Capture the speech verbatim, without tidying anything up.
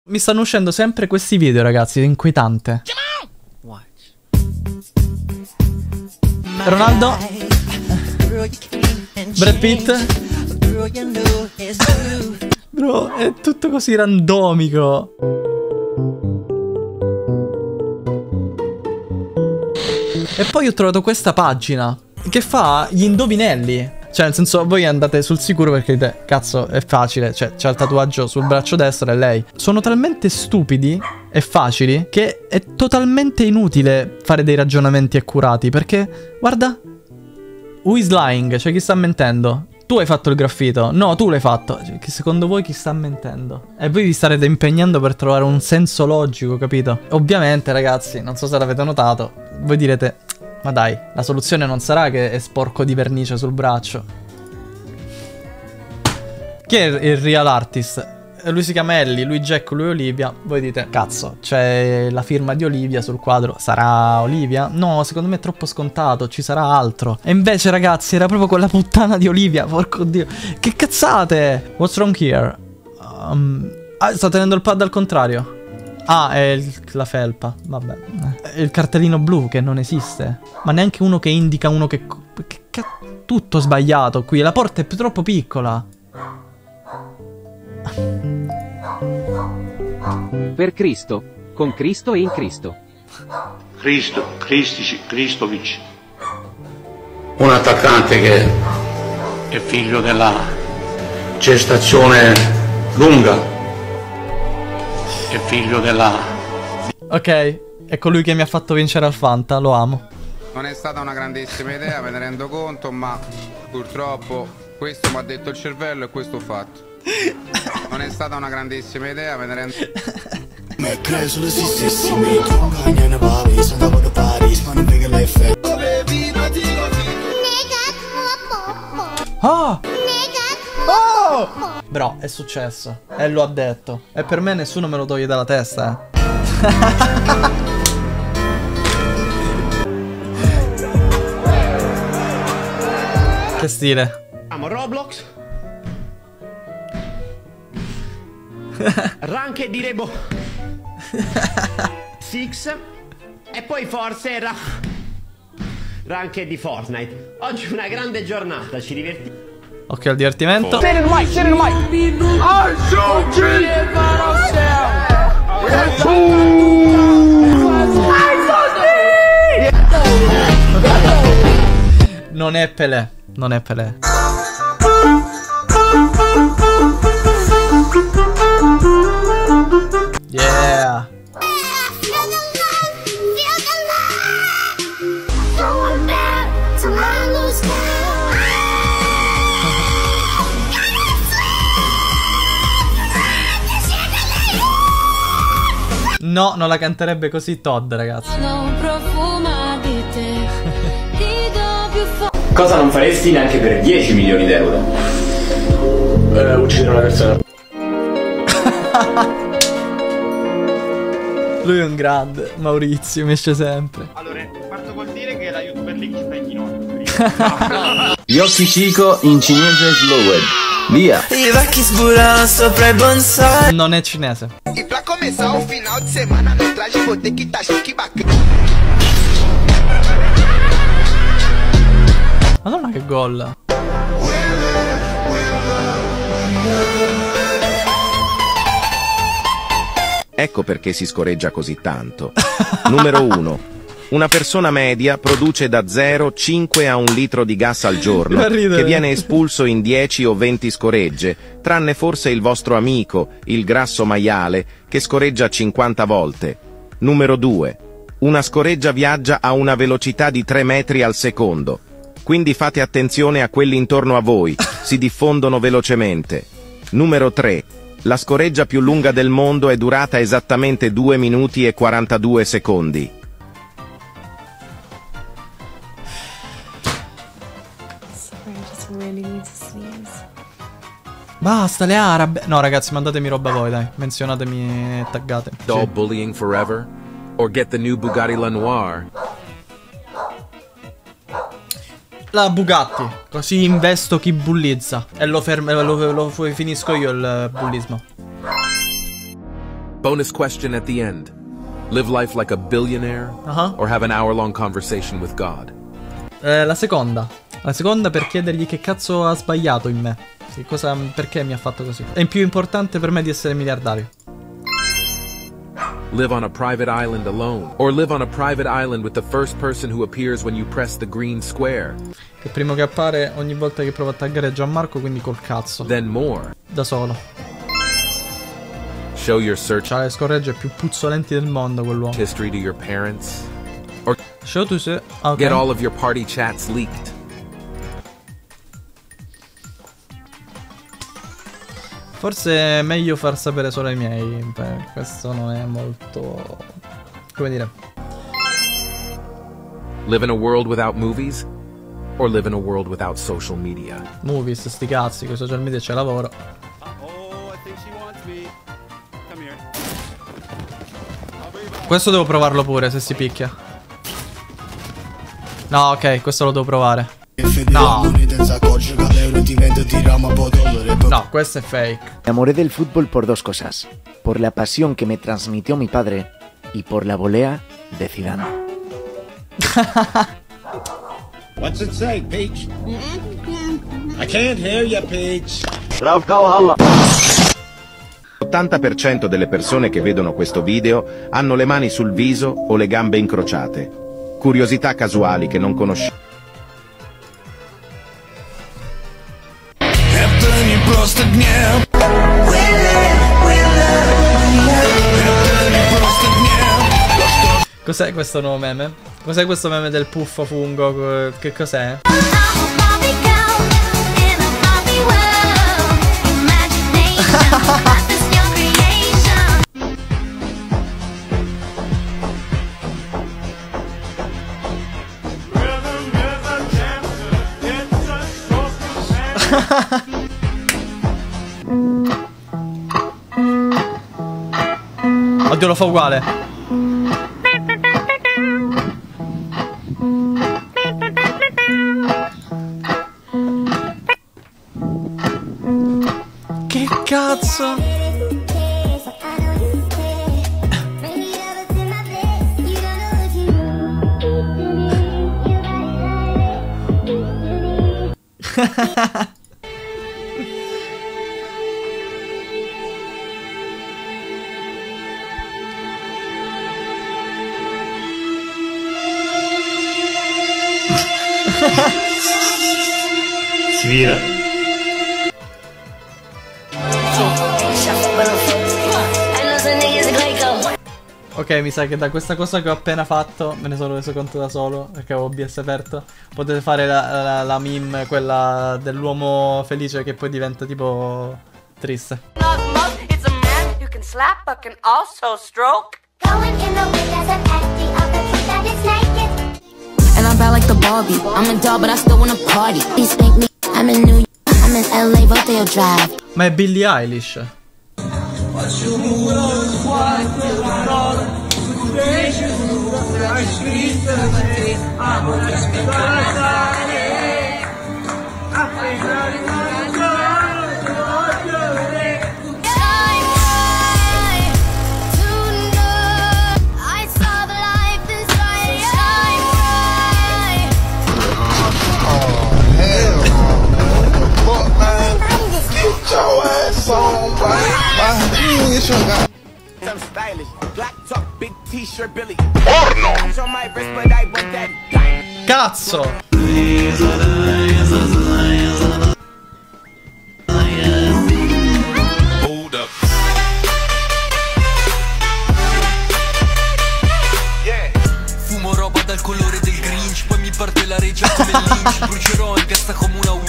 Mi stanno uscendo sempre questi video, ragazzi, è inquietante. Ronaldo, Brad Pitt. Bro, è tutto così randomico. E poi ho trovato questa pagina che fa gli indovinelli. Cioè, nel senso, voi andate sul sicuro perché dite, cazzo, è facile. Cioè, c'ha il tatuaggio sul braccio destro e lei. Sono talmente stupidi e facili che è totalmente inutile fare dei ragionamenti accurati. Perché, guarda, who is lying? Cioè, chi sta mentendo? Tu hai fatto il graffito. No, tu l'hai fatto. Cioè, che secondo voi chi sta mentendo? E voi vi starete impegnando per trovare un senso logico, capito? Ovviamente, ragazzi, non so se l'avete notato, voi direte, ma dai, la soluzione non sarà che è sporco di vernice sul braccio. Chi è il real artist? Lui si chiama Ellie, lui Jack, lui Olivia. Voi dite, cazzo, c'è la firma di Olivia sul quadro. Sarà Olivia? No, secondo me è troppo scontato, ci sarà altro. E invece, ragazzi, era proprio quella puttana di Olivia. Porco dio, che cazzate. What's wrong here? Um, ah, sta tenendo il pad al contrario. Ah, è il, la felpa, vabbè. È il cartellino blu che non esiste. Ma neanche uno che indica uno che... che, che tutto sbagliato qui. La porta è troppo piccola. Per Cristo, con Cristo e in Cristo. Cristo, Cristici, Cristovic. Un attaccante che È figlio della... gestazione lunga. È figlio della... Ok, è colui che mi ha fatto vincere al Fanta, lo amo. Non è stata una grandissima idea, me ne rendo conto, ma purtroppo questo mi ha detto il cervello e questo ho fatto. Non è stata una grandissima idea, me ne rendo... Ah! Oh! Bro, è successo. E lo ha detto. E per me nessuno me lo toglie dalla testa, eh. Che stile. Siamo Roblox. Rank di Rebo Six. E poi forse ra Rank di Fortnite. Oggi è una grande giornata, ci divertiamo. Ok, al divertimento. Non è Pelé. Non è Pelé. Yeah. No, non la canterebbe così Todd, ragazzi. Cosa non faresti neanche per dieci milioni d'euro? Eh, uccidere una persona. Lui è un grande, Maurizio, mi esce sempre. Allora, parto col dire che la YouTuber League ci sta in ginocchio. Yoshi Chico in cinese slowed. Via. I vecchi sburano sopra i bonsai. Non è cinese. E pra começar o final de semana no traje vou ter que tá chique bacana. Madonna che gol. Ecco perché si scorreggia così tanto. Numero uno. Una persona media produce da zero virgola cinque a un litro di gas al giorno, che viene espulso in dieci o venti scoregge, tranne forse il vostro amico, il grasso maiale, che scoreggia cinquanta volte. Numero due. Una scoreggia viaggia a una velocità di tre metri al secondo. Quindi fate attenzione a quelli intorno a voi, si diffondono velocemente. Numero tre. La scoreggia più lunga del mondo è durata esattamente due minuti e quarantadue secondi. Basta, le arabe. No, ragazzi, mandatemi roba voi, dai. Menzionatemi e taggate. Doll bullying forever? Or get the new Bugatti Lenoir? La Bugatti. Così investo chi bullizza. E lo, fermo, lo, lo, lo finisco io il bullismo. Bonus question at the end. Live life like a billionaire uh-huh. or have an hour-long conversation with God? Eh, la seconda. La seconda per chiedergli che cazzo ha sbagliato in me. Sì, cosa, perché mi ha fatto così. È più importante per me di essere miliardario. Live on a private island alone. Or live on a private island with the first person who appears when you press the green square. Che primo che appare ogni volta che provo a taggare Gianmarco, quindi col cazzo. Then more. Da solo. Show your search. C'ha le scorregge più puzzolenti del mondo quell'uomo. History to your parents. Or Show to se ah, okay. Get all of your party chats leaked. Forse è meglio far sapere solo ai miei. Beh, questo non è molto... come dire. Live in a world without movies? Or live in a world without social media? Movies, sti cazzi, con i social media c'è lavoro. Questo devo provarlo pure, se si picchia. No, ok, questo lo devo provare. No. No, questo è fake. Me enamoré del fútbol por dos cosas. Por la pasión que me transmitió mi padre y por la volea de Zidane. What's it say, Peach? I can't hear you, Peach. l'ottanta per cento delle persone che vedono questo video hanno le mani sul viso o le gambe incrociate. Curiosità casuali che non conosciamo. Cos'è questo nuovo meme? Cos'è questo meme del puffo fungo? Che cos'è? Oddio, lo fa uguale. Che cazzo? Si vira. Ok, mi sa che da questa cosa che ho appena fatto me ne sono reso conto da solo, perché avevo O B S aperto. Potete fare la, la, la meme, quella dell'uomo felice che poi diventa tipo triste. And I'm bad like the Barbie. I'm a doll, but I still wanna party. Please thank me. I'm in New York. I'm in L A, Rodeo Drive. Ma è Billie Eilish. Cazzo! Fumo roba dal colore del Grinch, poi mi parte la regia come il Lynch. Brucerò in piazza come una